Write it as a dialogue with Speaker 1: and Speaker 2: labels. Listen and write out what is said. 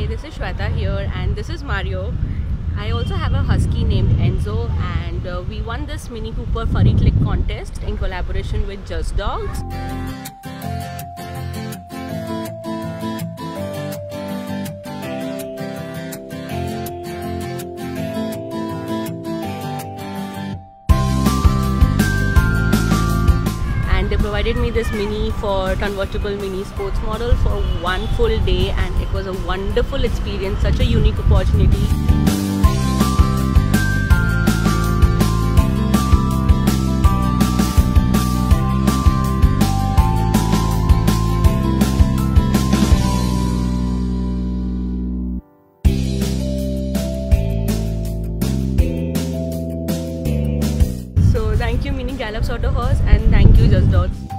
Speaker 1: this is Shweta here and this is Mario. I also have a husky named Enzo and we won this Mini Cooper Furry Click contest in collaboration with Just Dogs. They provided me this mini for convertible mini sports model for 1 full day and it was a wonderful experience, such a unique opportunity. So thank you Mini Gallops Auto Horse and thank you Just Dogs.